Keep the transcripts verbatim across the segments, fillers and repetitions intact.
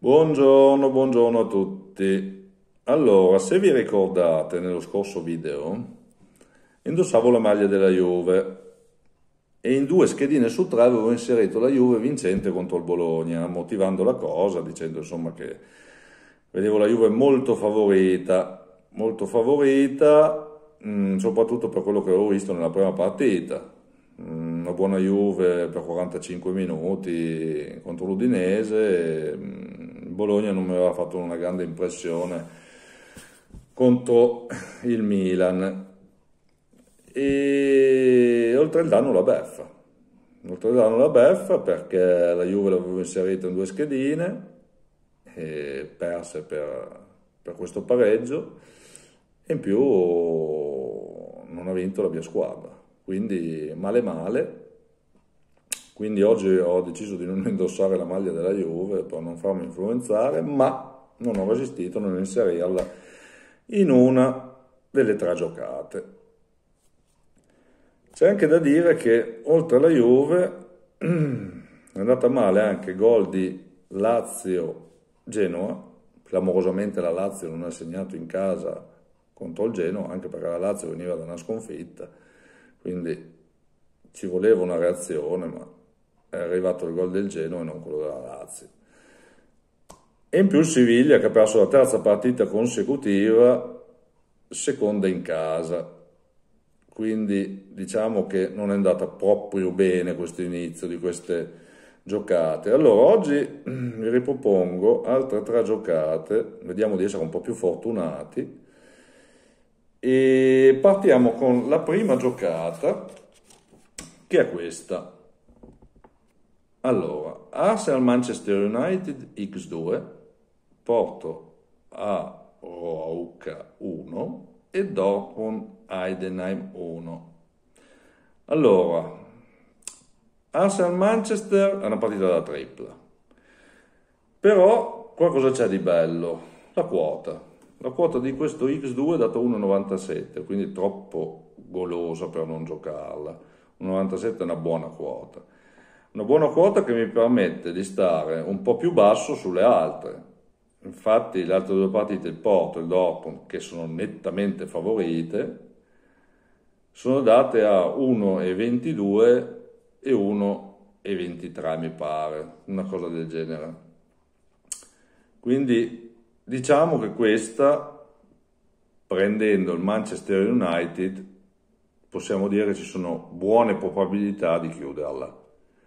Buongiorno, buongiorno a tutti. Allora, se vi ricordate nello scorso video, indossavo la maglia della Juve e in due schedine su tre avevo inserito la Juve vincente contro il Bologna, motivando la cosa, dicendo insomma che vedevo la Juve molto favorita, molto favorita, mh, soprattutto per quello che avevo visto nella prima partita. Mh, Una buona Juve per quarantacinque minuti contro l'Udinese. e, mh, Il Bologna non mi aveva fatto una grande impressione contro il Milan. E oltre il danno la beffa. Oltre il danno la beffa perché la Juve l'avevo inserita in due schedine e perse per, per questo pareggio e in più non ha vinto la mia squadra. Quindi male male. Quindi oggi ho deciso di non indossare la maglia della Juve per non farmi influenzare, ma non ho resistito a non inserirla in una delle tre giocate. C'è anche da dire che oltre alla Juve è andata male anche gol di Lazio-Genoa. Clamorosamente la Lazio non ha segnato in casa contro il Genoa, anche perché la Lazio veniva da una sconfitta, quindi ci voleva una reazione, ma è arrivato il gol del Genoa e non quello della Lazio. E in più il Siviglia che ha perso la terza partita consecutiva, seconda in casa. Quindi diciamo che non è andata proprio bene questo inizio di queste giocate. Allora oggi vi ripropongo altre tre giocate, vediamo di essere un po' più fortunati. E partiamo con la prima giocata, che è questa. Allora, Arsenal-Manchester United X due, Porto a Rouca uno e Dortmund-Heidenheim uno. Allora, Arsenal-Manchester è una partita da tripla, però qualcosa c'è di bello, la quota. La quota di questo X due è data uno virgola novantasette, quindi troppo golosa per non giocarla. uno virgola novantasette è una buona quota. Una buona quota che mi permette di stare un po' più basso sulle altre. Infatti le altre due partite, il Porto e il Dortmund, che sono nettamente favorite, sono date a uno virgola ventidue e uno virgola ventitré mi pare, una cosa del genere. Quindi diciamo che questa, prendendo il Manchester United, possiamo dire che ci sono buone probabilità di chiuderla.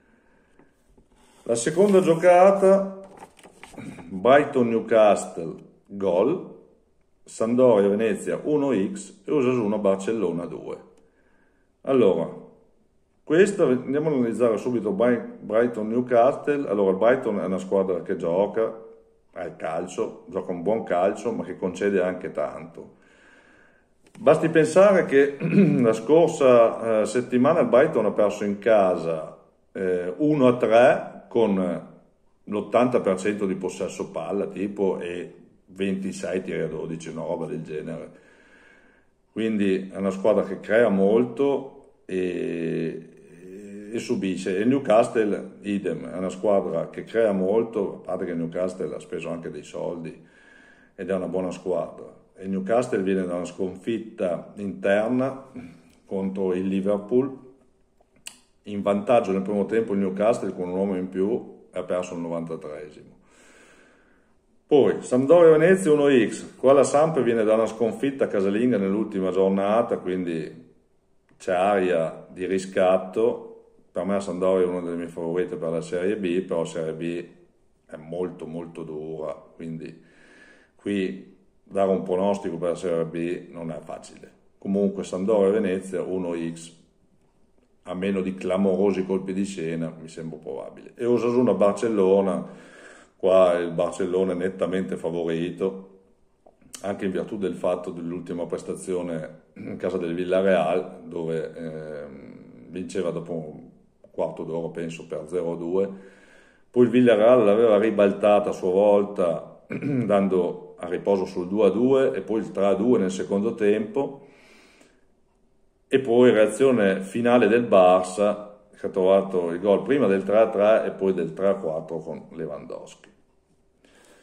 La seconda giocata, Brighton-Newcastle, gol, Sampdoria-Venezia uno x e Osasuna-Barcellona due. Allora, questa andiamo a analizzare subito Brighton-Newcastle. Allora, il Brighton è una squadra che gioca al calcio, gioca un buon calcio, ma che concede anche tanto. Basti pensare che la scorsa eh, settimana il Brighton ha perso in casa eh, uno a tre con l'ottanta per cento di possesso palla tipo e ventisei tiri a dodici, una roba del genere. Quindi è una squadra che crea molto e, e subisce. E il Newcastle idem, è una squadra che crea molto, a parte che il Newcastle ha speso anche dei soldi ed è una buona squadra. E il Newcastle viene da una sconfitta interna contro il Liverpool. In vantaggio nel primo tempo il Newcastle con un uomo in più ha perso il novantatreesimo. Poi Sampdoria-Venezia uno x, qua la Samp viene da una sconfitta casalinga nell'ultima giornata, quindi c'è aria di riscatto. Per me Sampdoria è una delle mie favorite per la Serie B, però la Serie B è molto molto dura, quindi qui dare un pronostico per la Serie B non è facile. Comunque Sampdoria-Venezia uno x, a meno di clamorosi colpi di scena, mi sembra probabile. E Osasuna-Barcellona, qua il Barcellona è nettamente favorito, anche in virtù del fatto dell'ultima prestazione in casa del Villarreal, dove eh, vinceva dopo un quarto d'ora, penso, per zero a due. Poi il Villarreal l'aveva ribaltata a sua volta, dando a riposo sul due a due e poi il tre a due nel secondo tempo. E poi reazione finale del Barça, che ha trovato il gol prima del tre a tre e poi del tre a quattro con Lewandowski.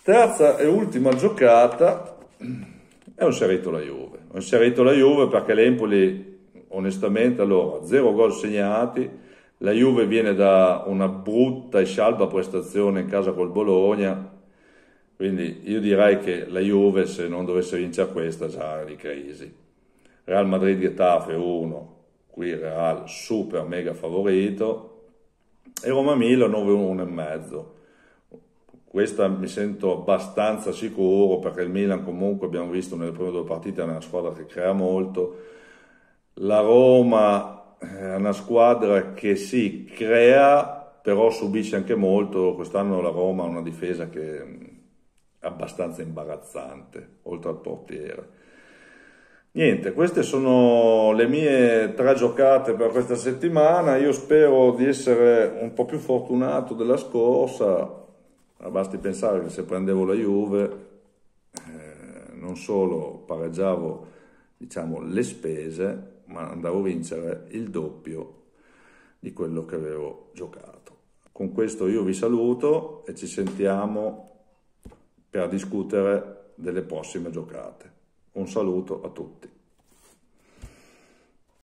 Terza e ultima giocata è un inserito la Juve. Ho inserito la Juve perché l'Empoli, onestamente, allora, zero gol segnati, la Juve viene da una brutta e scialba prestazione in casa col Bologna, quindi io direi che la Juve, se non dovesse vincere questa, già è di crisi. Real Madrid-Getafe uno, qui Real super mega favorito, e Roma-Milan nove uno e mezzo. Questa mi sento abbastanza sicuro perché il Milan comunque abbiamo visto nelle prime due partite è una squadra che crea molto. La Roma è una squadra che sì, crea, però subisce anche molto. Quest'anno la Roma ha una difesa che è abbastanza imbarazzante, oltre al portiere. Niente, queste sono le mie tre giocate per questa settimana. Io spero di essere un po' più fortunato della scorsa. Basti pensare che se prendevo la Juve eh, non solo pareggiavo, diciamo, le spese, ma andavo a vincere il doppio di quello che avevo giocato. Con questo io vi saluto e ci sentiamo per discutere delle prossime giocate. Un saluto a tutti.